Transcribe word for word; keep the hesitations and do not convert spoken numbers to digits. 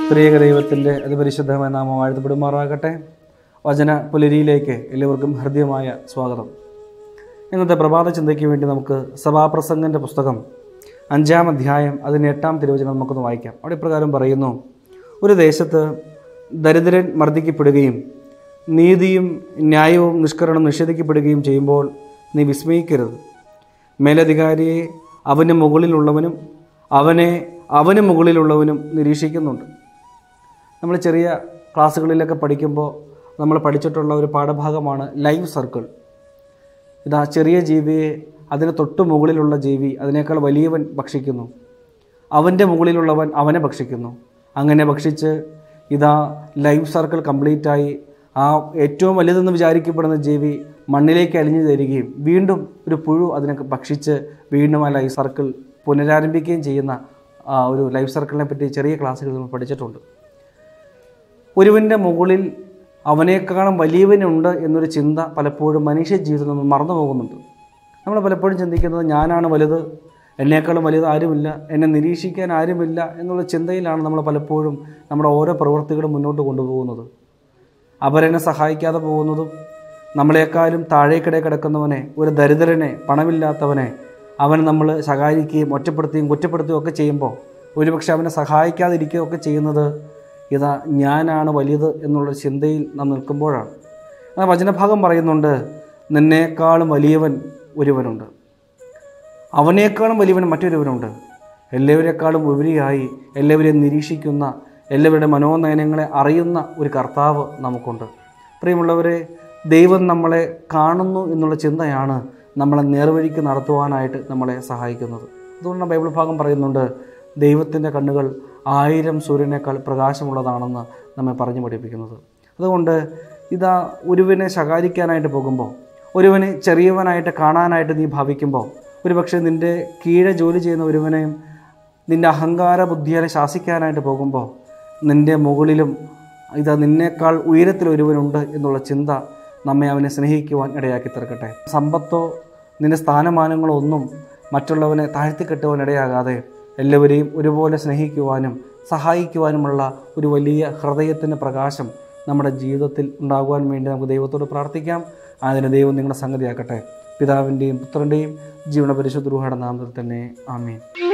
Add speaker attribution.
Speaker 1: ത്രിയേക ദൈവത്തിൻ്റെ അതിപരിശുദ്ധമായ നാമം വാഴ്ത്തപ്പെടുമാറാകട്ടെ. വചന പുലരിയിലേക്ക് എല്ലാവർക്കും ഹൃദ്യമായ സ്വാഗതം. ഇന്നത്തെ പ്രഭാത ചിന്തയ്ക്ക് വേണ്ടി നമുക്ക് സഭാപ്രസംഗൻ്റെ പുസ്തകം അഞ്ചാം അധ്യായം അതിന് എട്ടാം തിരുവചനം നമുക്കൊന്ന് വായിക്കാം. അവിടെ ഇപ്രകാരം പറയുന്നു: ഒരു ദേശത്ത് ദരിദ്രൻ മർദ്ദിക്കപ്പെടുകയും നീതിയും ന്യായവും നിഷ്കരണം നിഷേധിക്കപ്പെടുകയും ചെയ്യുമ്പോൾ നീ വിസ്മയിക്കരുത്. മേലധികാരിയെ അവന് മുകളിലുള്ളവനും അവനെ അവന് മുകളിലുള്ളവനും നിരീക്ഷിക്കുന്നുണ്ട്. നമ്മൾ ചെറിയ ക്ലാസ്സുകളിലൊക്കെ പഠിക്കുമ്പോൾ നമ്മൾ പഠിച്ചിട്ടുള്ള ഒരു പാഠഭാഗമാണ് ലൈവ് സർക്കിൾ. ഇതാ ചെറിയ ജീവിയെ അതിന് തൊട്ട് മുകളിലുള്ള ജീവി അതിനേക്കാൾ വലിയവൻ ഭക്ഷിക്കുന്നു, അവൻ്റെ മുകളിലുള്ളവൻ അവനെ ഭക്ഷിക്കുന്നു. അങ്ങനെ ഭക്ഷിച്ച് ഇതാ ലൈവ് സർക്കിൾ കംപ്ലീറ്റായി ആ ഏറ്റവും വലുതെന്ന് വിചാരിക്കപ്പെടുന്ന ജീവി മണ്ണിലേക്ക് അലിഞ്ഞു തരികയും വീണ്ടും ഒരു പുഴു അതിനെ ഭക്ഷിച്ച് വീണ്ടും ആ ലൈവ് സർക്കിൾ പുനരാരംഭിക്കുകയും ചെയ്യുന്ന ഒരു ലൈഫ് സർക്കിളിനെ പറ്റി ചെറിയ ക്ലാസ്സുകൾ നമ്മൾ പഠിച്ചിട്ടുണ്ട്. ഒരുവൻ്റെ മുകളിൽ അവനേക്കാളും വലിയവനുണ്ട് എന്നൊരു ചിന്ത പലപ്പോഴും മനുഷ്യ ജീവിതത്തിൽ നമ്മൾ മറന്നു പോകുന്നുണ്ട്. നമ്മൾ പലപ്പോഴും ചിന്തിക്കുന്നത് ഞാനാണ് വലുത്, എന്നേക്കാളും വലുത് ആരുമില്ല, എന്നെ നിരീക്ഷിക്കാൻ ആരുമില്ല എന്നുള്ള ചിന്തയിലാണ് നമ്മൾ പലപ്പോഴും നമ്മുടെ ഓരോ പ്രവൃത്തികളും മുന്നോട്ട് കൊണ്ടുപോകുന്നത്. അവരെന്നെ സഹായിക്കാതെ പോകുന്നതും നമ്മളെക്കാളും താഴേക്കിടെ കിടക്കുന്നവനെ, ഒരു ദരിദ്രനെ, പണമില്ലാത്തവനെ അവൻ നമ്മൾ ശകാരിക്കുകയും ഒറ്റപ്പെടുത്തുകയും കുറ്റപ്പെടുത്തുകയും ഒക്കെ ചെയ്യുമ്പോൾ ഒരുപക്ഷെ അവനെ സഹായിക്കാതിരിക്കുകയൊക്കെ ചെയ്യുന്നത് ഇതാ ഞാനാണ് വലുത് എന്നുള്ള ചിന്തയിൽ നാം നിൽക്കുമ്പോഴാണ്. ആ വചനഭാഗം പറയുന്നുണ്ട്, നിന്നേക്കാളും വലിയവൻ ഒരുവനുണ്ട്, അവനേക്കാളും വലിയവൻ മറ്റൊരുവനുണ്ട്. എല്ലാവരെക്കാളും ഉപരിയായി എല്ലാവരെയും നിരീക്ഷിക്കുന്ന, എല്ലാവരുടെ മനോനയനങ്ങളെ അറിയുന്ന ഒരു കർത്താവ് നമുക്കുണ്ട്. പ്രിയമുള്ളവരെ, ദൈവം നമ്മളെ കാണുന്നു എന്നുള്ള ചിന്തയാണ് നമ്മളെ നേർവഴിക്ക് നടത്തുവാനായിട്ട് നമ്മളെ സഹായിക്കുന്നത്. അതുകൊണ്ട് ബൈബിൾ ഭാഗം പറയുന്നുണ്ട്, ദൈവത്തിൻ്റെ കണ്ണുകൾ ആയിരം സൂര്യനേക്കാൾ പ്രകാശമുള്ളതാണെന്ന് നമ്മെ പറഞ്ഞു പഠിപ്പിക്കുന്നത്. അതുകൊണ്ട് ഇതാ ഒരുവനെ ശകാരിക്കാനായിട്ട് പോകുമ്പോൾ, ഒരുവനെ ചെറിയവനായിട്ട് കാണാനായിട്ട് നീ ഭാവിക്കുമ്പോൾ, ഒരുപക്ഷെ നിൻ്റെ കീഴെ ജോലി ചെയ്യുന്ന ഒരുവനെയും നിൻ്റെ അഹങ്കാര ബുദ്ധിയെ ശാസിക്കാനായിട്ട് പോകുമ്പോൾ നിൻ്റെ മുകളിലും ഇതാ നിന്നേക്കാൾ ഉയരത്തിൽ ഒരുവനുണ്ട് എന്നുള്ള ചിന്ത നമ്മെ അവനെ സ്നേഹിക്കുവാൻ ഇടയാക്കി തീർക്കട്ടെ. സമ്പത്തോ നിൻ്റെ സ്ഥാനമാനങ്ങളോ ഒന്നും മറ്റുള്ളവനെ താഴ്ത്തിക്കെട്ടുവാൻ ഇടയാകാതെ എല്ലാവരെയും ഒരുപോലെ സ്നേഹിക്കുവാനും സഹായിക്കുവാനുമുള്ള ഒരു വലിയ ഹൃദയത്തിൻ്റെ പ്രകാശം നമ്മുടെ ജീവിതത്തിൽ ഉണ്ടാകുവാൻ വേണ്ടി നമുക്ക് ദൈവത്തോട് പ്രാർത്ഥിക്കാം. അതിന് ദൈവം നിങ്ങളുടെ സംഗതിയാക്കട്ടെ. പിതാവിൻ്റെയും പുത്രൻ്റെയും ജീവന പരിശുദ്ധ രൂഹയുടെ നാമത്തിൽ തന്നെ ആമേൻ.